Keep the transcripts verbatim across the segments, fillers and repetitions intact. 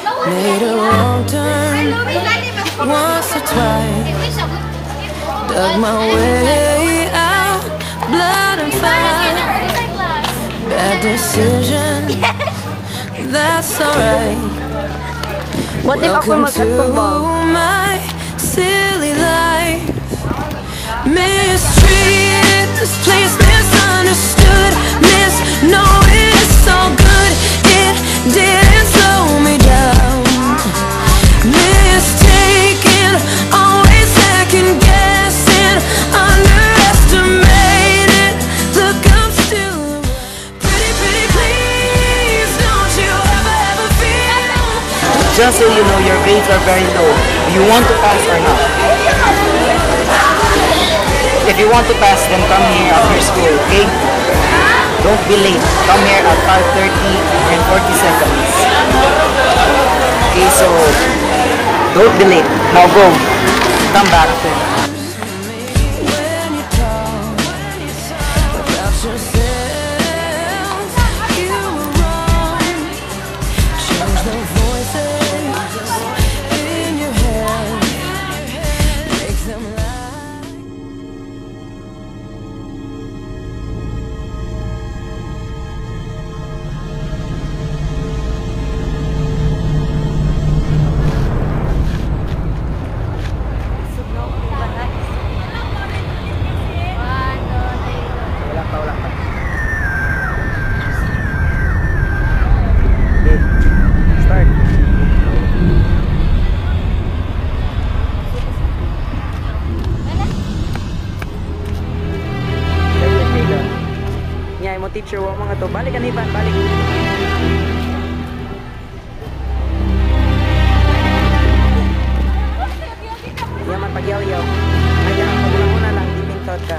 Made a wrong turn once or twice. Dug my way out, blood and fire. Bad decision, that's alright. Welcome to my silly life. Mistreated, this place misunderstood. Misknown, it's all good. It didn't slow me down. Mistaken, always second guessing, underestimated. Look, I'm still pretty, pretty. Please, don't you ever, ever feel. Just so you know, your grades are very low. Do you want to pass or not? If you want to pass, then come here after school, okay? Don't be late. Come here at five thirty and forty seconds. Okay, so don't be late. Now go. Come back. Teacher, wag mga to. Balik ka na, Ivan. Balik. Yaman, pag-yaw-yaw. Ayan, pag-ulang-una lang. Dipintot ka.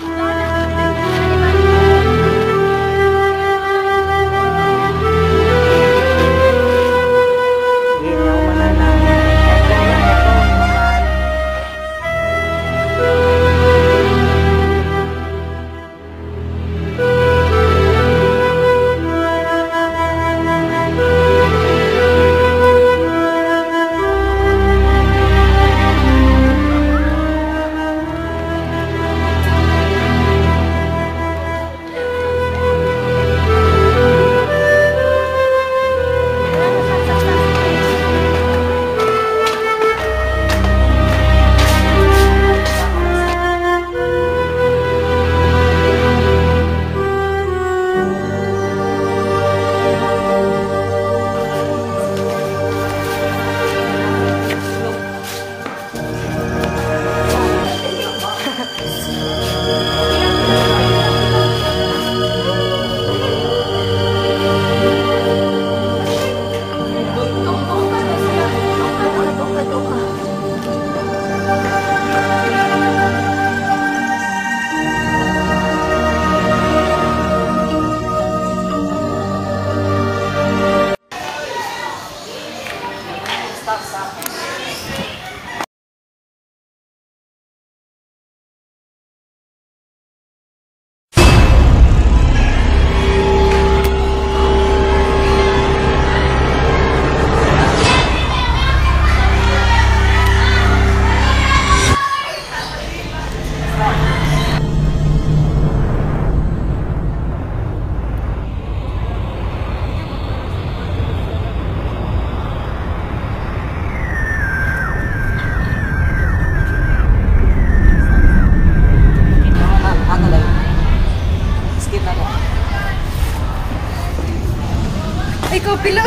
Ikaw pila.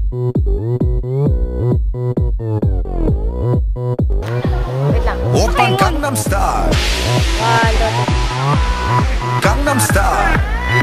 Wait lang. 오빤 강남스타일 Walo. 강남스타일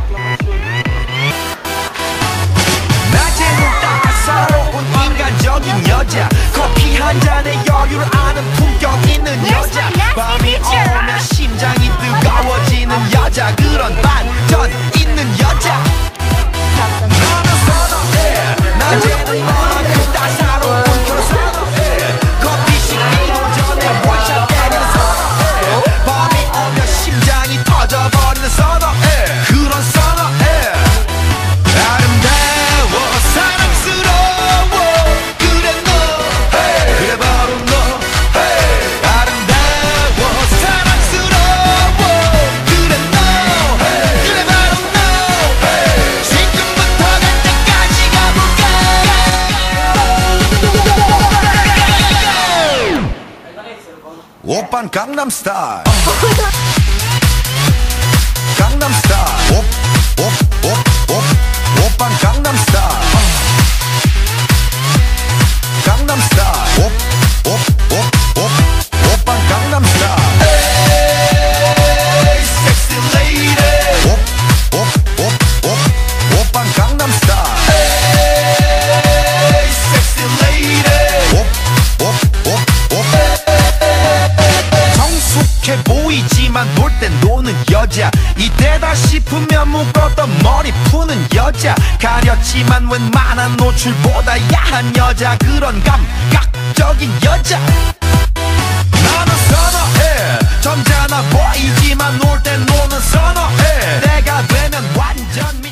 낮에는 따사로운 인간적인 여자 커피 한 잔에 여유를 아는 품격 있는 여자 밤이 오면 심장이 뜨거워지는 여자 그런 반전 있는 여자 나는 선호해 낮에는 너만큼 따사로운 그런 선호해 커피 식기도 전에 원샷 때리는 선호해 밤이 오면 심장이 터져버리는 선호해 그런 선호해 아름다워 사랑스러워 그래 너 hey. 그래 바로 너 hey. 아름다워 사랑스러워 그래 너 hey. 그래 바로 너 hey. 지금부터 갈 때까지 가볼까 오빤 강남스타일 강남스타일 옵옵옵옵 오빤 강남스타일 강남스타일 옵옵옵옵 오빤 강남스타일 에이 섹시 레이디 옵옵옵옵 오빤 강남스타일 에이 섹시 레이디 옵옵옵옵 성숙해 보이지만 놀 땐 노는 여자 이때다 싶으면 묶었던 머리 푸는 여자 가렸지만 웬만한 노출보다 야한 여자 그런 감각적인 여자 나는 선호해 점잖아 보이지만 놀 땐 노는 선호해 내가 되면 완전 미